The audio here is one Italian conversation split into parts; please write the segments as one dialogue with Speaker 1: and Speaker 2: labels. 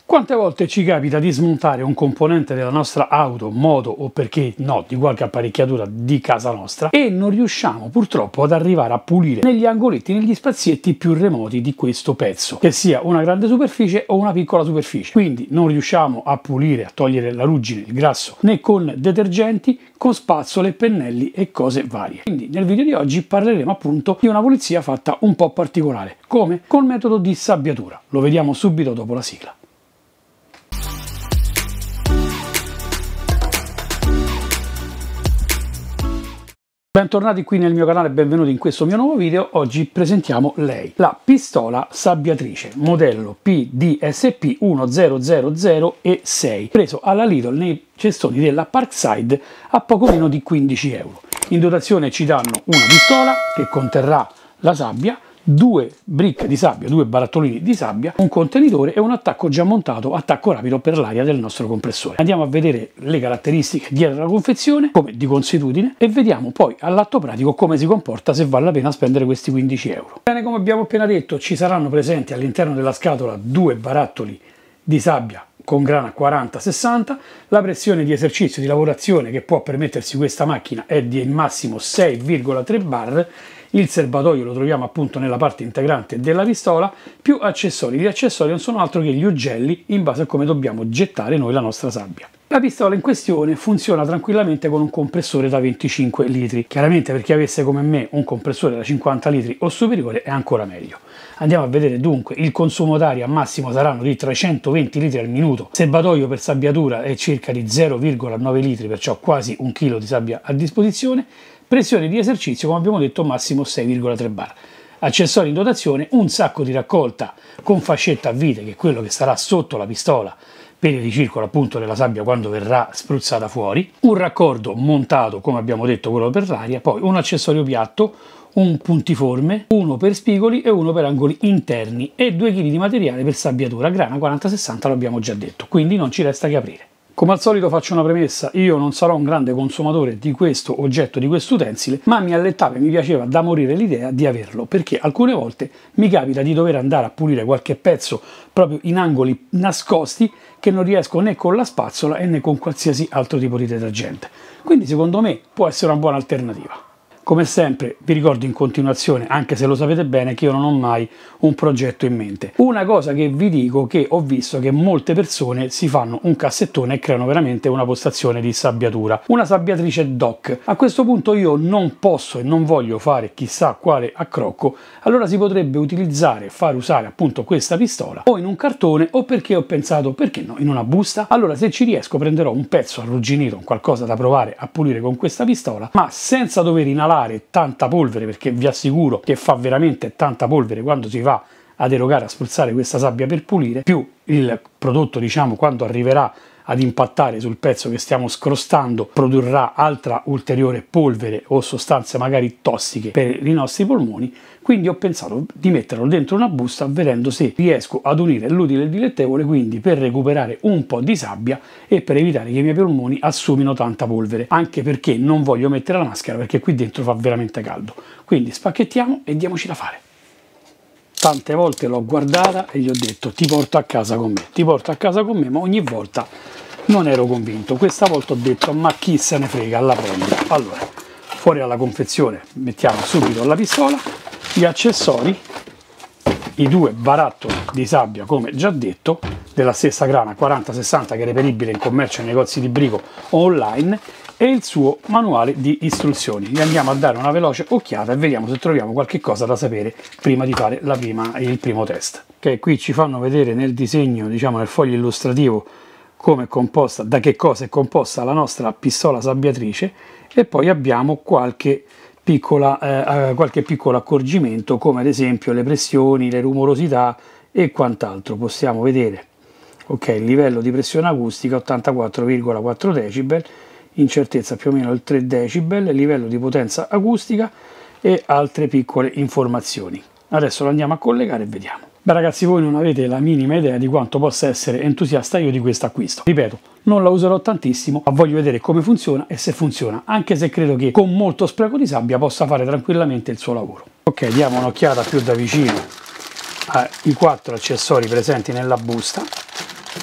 Speaker 1: Quante volte ci capita di smontare un componente della nostra auto, moto o perché no di qualche apparecchiatura di casa nostra e non riusciamo purtroppo ad arrivare a pulire negli angoletti, negli spazietti più remoti di questo pezzo, che sia una grande superficie o una piccola superficie. Quindi non riusciamo a pulire, a togliere la ruggine, il grasso, né con detergenti, con spazzole, pennelli e cose varie. Quindi nel video di oggi parleremo appunto di una pulizia fatta un po' particolare. Come? Col metodo di sabbiatura. Lo vediamo subito dopo la sigla. Bentornati qui nel mio canale e benvenuti in questo mio nuovo video. Oggi presentiamo lei, la pistola sabbiatrice modello PDSP 1000E6, preso alla Lidl nei cestoni della Parkside a poco meno di 15 euro. In dotazione ci danno una pistola che conterrà la sabbia, due bricche di sabbia, due barattolini di sabbia, un contenitore e un attacco già montato, attacco rapido per l'aria del nostro compressore. Andiamo a vedere le caratteristiche dietro la confezione, come di consuetudine, e vediamo poi all'atto pratico come si comporta, se vale la pena spendere questi 15 euro. Bene, come abbiamo appena detto, ci saranno presenti all'interno della scatola due barattoli di sabbia con grana 40-60, la pressione di esercizio di lavorazione che può permettersi questa macchina è di massimo 6,3 bar, il serbatoio lo troviamo appunto nella parte integrante della pistola, più accessori. Gli accessori non sono altro che gli ugelli in base a come dobbiamo gettare noi la nostra sabbia. La pistola in questione funziona tranquillamente con un compressore da 25 litri. Chiaramente per chi avesse come me un compressore da 50 litri o superiore è ancora meglio. Andiamo a vedere dunque, il consumo d'aria massimo saranno di 320 litri al minuto, serbatoio per sabbiatura è circa di 0,9 litri, perciò quasi un chilo di sabbia a disposizione, pressione di esercizio come abbiamo detto massimo 6,3 bar. Accessori in dotazione, un sacco di raccolta con fascetta a vite che è quello che sarà sotto la pistola per il ricircolo appunto della sabbia quando verrà spruzzata fuori, un raccordo montato come abbiamo detto quello per l'aria, poi un accessorio piatto, un puntiforme, uno per spigoli e uno per angoli interni e 2 kg di materiale per sabbiatura, grana 40-60 lo abbiamo già detto, quindi non ci resta che aprire. Come al solito faccio una premessa, io non sarò un grande consumatore di questo oggetto, di questo utensile, ma mi allettava e mi piaceva da morire l'idea di averlo, perché alcune volte mi capita di dover andare a pulire qualche pezzo proprio in angoli nascosti che non riesco né con la spazzola né con qualsiasi altro tipo di detergente. Quindi secondo me può essere una buona alternativa. Come sempre vi ricordo in continuazione, anche se lo sapete bene, che io non ho mai un progetto in mente. Una cosa che vi dico, che ho visto che molte persone si fanno un cassettone e creano veramente una postazione di sabbiatura, una sabbiatrice DOC. A questo punto io non posso e non voglio fare chissà quale accrocco, allora si potrebbe utilizzare, far usare appunto questa pistola o in un cartone o perché ho pensato, perché no, in una busta? Allora se ci riesco prenderò un pezzo arrugginito, qualcosa da provare a pulire con questa pistola, ma senza dover inalare tanta polvere, perché vi assicuro che fa veramente tanta polvere quando si va ad erogare a spruzzare questa sabbia per pulire, più il prodotto diciamo quando arriverà ad impattare sul pezzo che stiamo scrostando produrrà altra ulteriore polvere o sostanze magari tossiche per i nostri polmoni. Quindi ho pensato di metterlo dentro una busta vedendo se riesco ad unire l'utile e il dilettevole, quindi per recuperare un po' di sabbia e per evitare che i miei polmoni assumino tanta polvere, anche perché non voglio mettere la maschera perché qui dentro fa veramente caldo. Quindi spacchettiamo e diamoci da fare. Tante volte l'ho guardata e gli ho detto ti porto a casa con me, ti porto a casa con me, ma ogni volta non ero convinto. Questa volta ho detto ma chi se ne frega, la prendo. Allora, fuori dalla confezione mettiamo subito la pistola, gli accessori, i due barattoli di sabbia come già detto, della stessa grana 40-60 che è reperibile in commercio ai negozi di brico o online, e il suo manuale di istruzioni. Gli andiamo a dare una veloce occhiata e vediamo se troviamo qualche cosa da sapere prima di fare il primo test. Ok, qui ci fanno vedere nel disegno, diciamo nel foglio illustrativo, come è composta, da che cosa è composta la nostra pistola sabbiatrice, e poi abbiamo qualche piccolo accorgimento, come ad esempio le pressioni, le rumorosità e quant'altro. Possiamo vedere, ok, il livello di pressione acustica 84,4 decibel, incertezza più o meno il 3 decibel, livello di potenza acustica e altre piccole informazioni. Adesso lo andiamo a collegare e vediamo. Beh ragazzi, voi non avete la minima idea di quanto possa essere entusiasta io di questo acquisto. Ripeto, non la userò tantissimo, ma voglio vedere come funziona e se funziona, anche se credo che con molto spreco di sabbia possa fare tranquillamente il suo lavoro. Ok, diamo un'occhiata più da vicino ai 4 accessori presenti nella busta.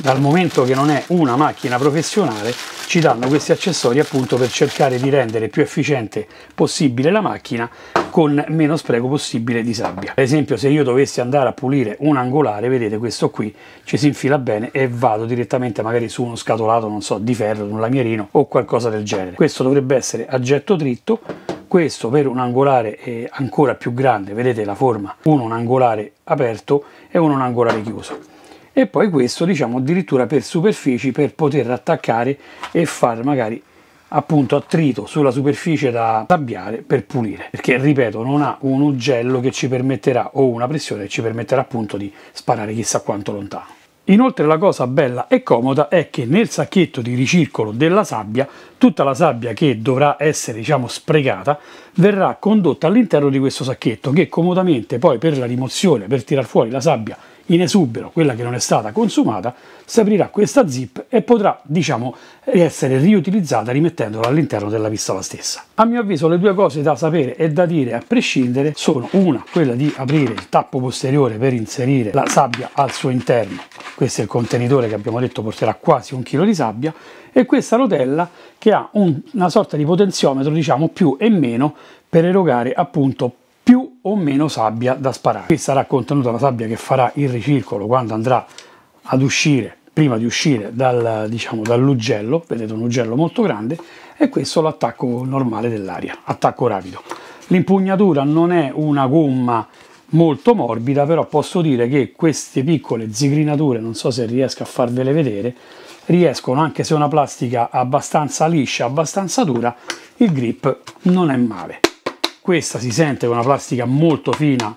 Speaker 1: dal momento che non è una macchina professionale, ci danno questi accessori appunto per cercare di rendere più efficiente possibile la macchina con meno spreco possibile di sabbia. Ad esempio, se io dovessi andare a pulire un angolare, vedete, questo qui ci si infila bene e vado direttamente magari su uno scatolato, non so, di ferro, un lamierino o qualcosa del genere. Questo dovrebbe essere a getto dritto. Questo per un angolare ancora più grande, vedete la forma, uno un angolare aperto e uno un angolare chiuso. E poi questo, diciamo, addirittura per superfici, per poter attaccare e fare magari appunto attrito sulla superficie da sabbiare per pulire, perché ripeto, non ha un ugello che ci permetterà, o una pressione che ci permetterà appunto di sparare chissà quanto lontano. Inoltre la cosa bella e comoda è che nel sacchetto di ricircolo della sabbia, tutta la sabbia che dovrà essere, diciamo, sprecata, verrà condotta all'interno di questo sacchetto, che comodamente poi per la rimozione, per tirar fuori la sabbia in esubero, quella che non è stata consumata, si aprirà questa zip e potrà, diciamo, essere riutilizzata rimettendola all'interno della pistola stessa. A mio avviso le due cose da sapere e da dire a prescindere sono: una, quella di aprire il tappo posteriore per inserire la sabbia al suo interno. Questo è il contenitore che abbiamo detto porterà quasi 1 chilo di sabbia, e questa rotella che ha una sorta di potenziometro, diciamo, più e meno, per erogare appunto più o meno sabbia da sparare. Qui sarà contenuta la sabbia che farà il ricircolo quando andrà ad uscire, prima di uscire dall'ugello, vedete un ugello molto grande, e questo l'attacco normale dell'aria, attacco rapido. L'impugnatura non è una gomma molto morbida, però posso dire che queste piccole zigrinature, non so se riesco a farvele vedere, riescono, anche se è una plastica abbastanza liscia, abbastanza dura, il grip non è male. Questa si sente con una plastica molto fina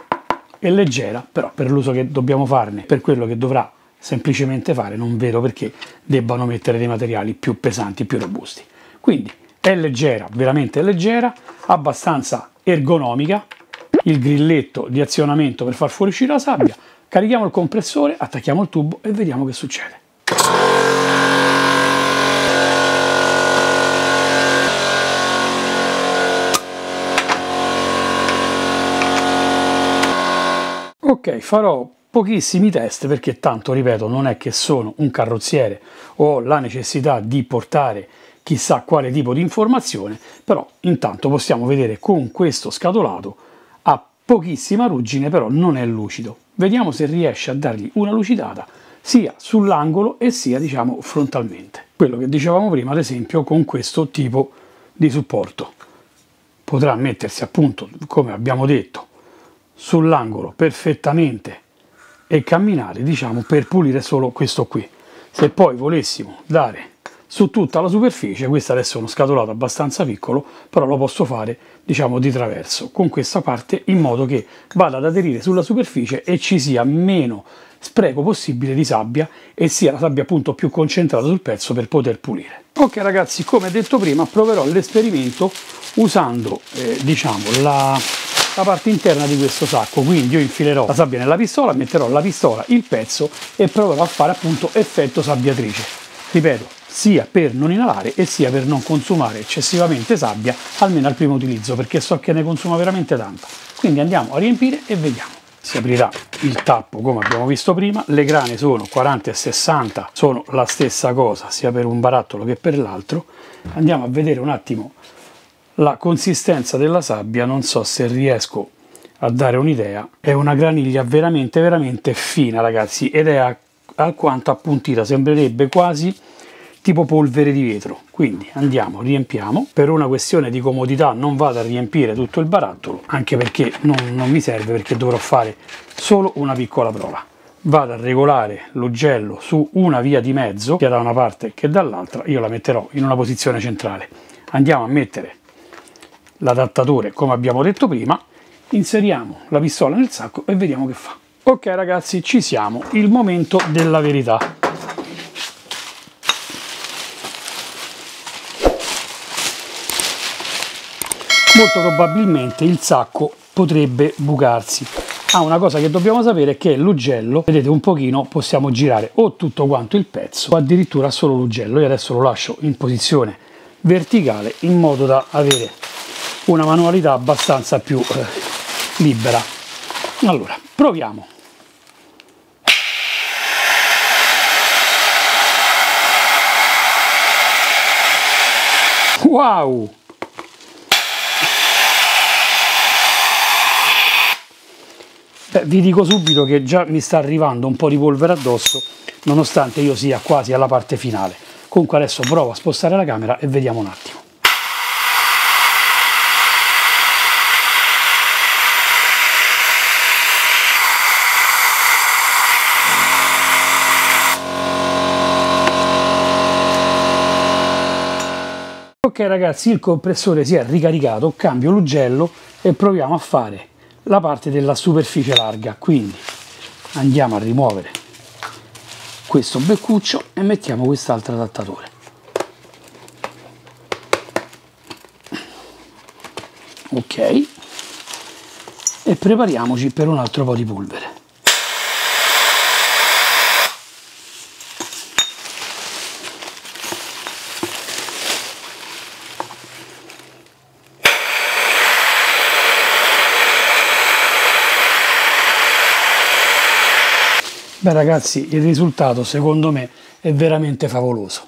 Speaker 1: e leggera, però per l'uso che dobbiamo farne, per quello che dovrà semplicemente fare, non vedo perché debbano mettere dei materiali più pesanti, più robusti. Quindi è leggera, veramente leggera, abbastanza ergonomica, il grilletto di azionamento per far fuoriuscire la sabbia, carichiamo il compressore, attacchiamo il tubo e vediamo che succede. Ok, farò pochissimi test perché tanto, ripeto, non è che sono un carrozziere o ho la necessità di portare chissà quale tipo di informazione, però intanto possiamo vedere con questo scatolato ha pochissima ruggine, però non è lucido. Vediamo se riesce a dargli una lucidata sia sull'angolo e sia, diciamo, frontalmente. Quello che dicevamo prima, ad esempio, con questo tipo di supporto. Potrà mettersi appunto, come abbiamo detto, sull'angolo perfettamente e camminare, diciamo, per pulire solo questo qui. Se poi volessimo dare su tutta la superficie, questo adesso è uno scatolato abbastanza piccolo, però lo posso fare, diciamo, di traverso con questa parte, in modo che vada ad aderire sulla superficie e ci sia meno spreco possibile di sabbia e sia la sabbia appunto più concentrata sul pezzo per poter pulire. Ok ragazzi, come detto prima, proverò l'esperimento usando diciamo la parte interna di questo sacco, quindi io infilerò la sabbia nella pistola, metterò la pistola, il pezzo e proverò a fare appunto effetto sabbiatrice, ripeto, sia per non inalare e sia per non consumare eccessivamente sabbia, almeno al primo utilizzo, perché so che ne consuma veramente tanta. Quindi andiamo a riempire e vediamo. Si aprirà il tappo come abbiamo visto prima, le grane sono 40 e 60, sono la stessa cosa sia per un barattolo che per l'altro. Andiamo a vedere un attimo la consistenza della sabbia, non so se riesco a dare un'idea, è una graniglia veramente veramente fina ragazzi, ed è alquanto appuntita, sembrerebbe quasi tipo polvere di vetro. Quindi andiamo, riempiamo. Per una questione di comodità non vado a riempire tutto il barattolo, anche perché non mi serve, perché dovrò fare solo una piccola prova. Vado a regolare l'ugello su una via di mezzo, sia da una parte che dall'altra, io la metterò in una posizione centrale. Andiamo a mettere l'adattatore come abbiamo detto prima, inseriamo la pistola nel sacco e vediamo che fa. Ok ragazzi, ci siamo, il momento della verità. Molto probabilmente il sacco potrebbe bucarsi. Una cosa che dobbiamo sapere è che l'ugello, vedete, un pochino possiamo girare o tutto quanto il pezzo o addirittura solo l'ugello. Io adesso lo lascio in posizione verticale in modo da avere una manualità abbastanza più libera. Allora, proviamo. Wow! Beh, vi dico subito che già mi sta arrivando un po' di polvere addosso, nonostante io sia quasi alla parte finale. Comunque adesso provo a spostare la camera e vediamo un attimo. Ok ragazzi, il compressore si è ricaricato, cambio l'ugello e proviamo a fare la parte della superficie larga. Quindi andiamo a rimuovere questo beccuccio e mettiamo quest'altro adattatore. Ok, e prepariamoci per un altro po' di polvere. Beh ragazzi, il risultato secondo me è veramente favoloso.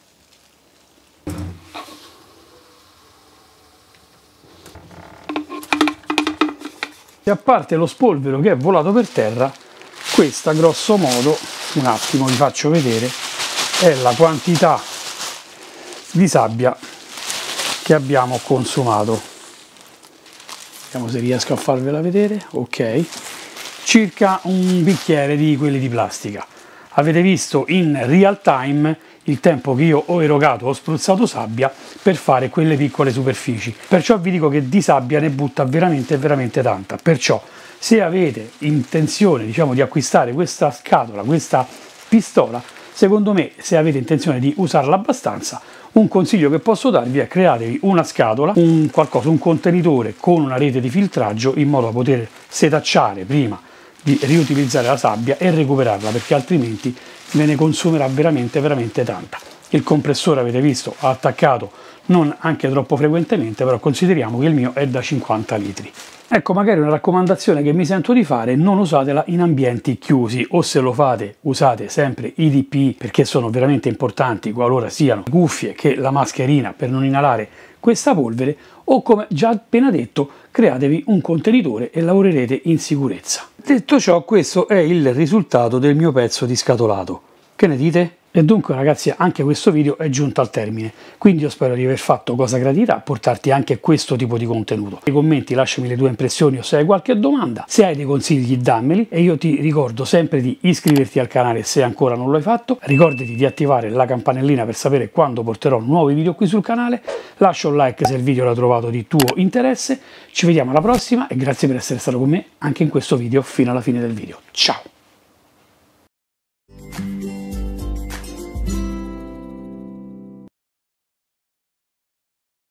Speaker 1: E a parte lo spolvero che è volato per terra, questa grosso modo, un attimo vi faccio vedere, è la quantità di sabbia che abbiamo consumato. Vediamo se riesco a farvela vedere. Ok. Circa un bicchiere di quelli di plastica. Avete visto in real time il tempo che io ho erogato, ho spruzzato sabbia per fare quelle piccole superfici. Perciò vi dico che di sabbia ne butta veramente tanta. Perciò se avete intenzione, diciamo, di acquistare questa scatola, questa pistola, secondo me, se avete intenzione di usarla abbastanza, un consiglio che posso darvi è createvi una scatola, un contenitore con una rete di filtraggio, in modo da poter setacciare prima di riutilizzare la sabbia e recuperarla, perché altrimenti ve ne consumerà veramente tanta. Il compressore, avete visto, ha attaccato non anche troppo frequentemente, però consideriamo che il mio è da 50 litri. Ecco, magari una raccomandazione che mi sento di fare: non usatela in ambienti chiusi, o se lo fate usate sempre i DPI, perché sono veramente importanti, qualora siano cuffie che la mascherina, per non inalare questa polvere, o come già appena detto, createvi un contenitore e lavorerete in sicurezza. Detto ciò, questo è il risultato del mio pezzo di scatolato. Che ne dite? E dunque ragazzi, anche questo video è giunto al termine, quindi io spero di aver fatto cosa gradita a portarti anche questo tipo di contenuto. Nei commenti lasciami le tue impressioni o se hai qualche domanda, se hai dei consigli dammeli, e io ti ricordo sempre di iscriverti al canale se ancora non l'hai fatto, ricordati di attivare la campanellina per sapere quando porterò nuovi video qui sul canale, lascia un like se il video l'hai trovato di tuo interesse, ci vediamo alla prossima e grazie per essere stato con me anche in questo video fino alla fine del video. Ciao!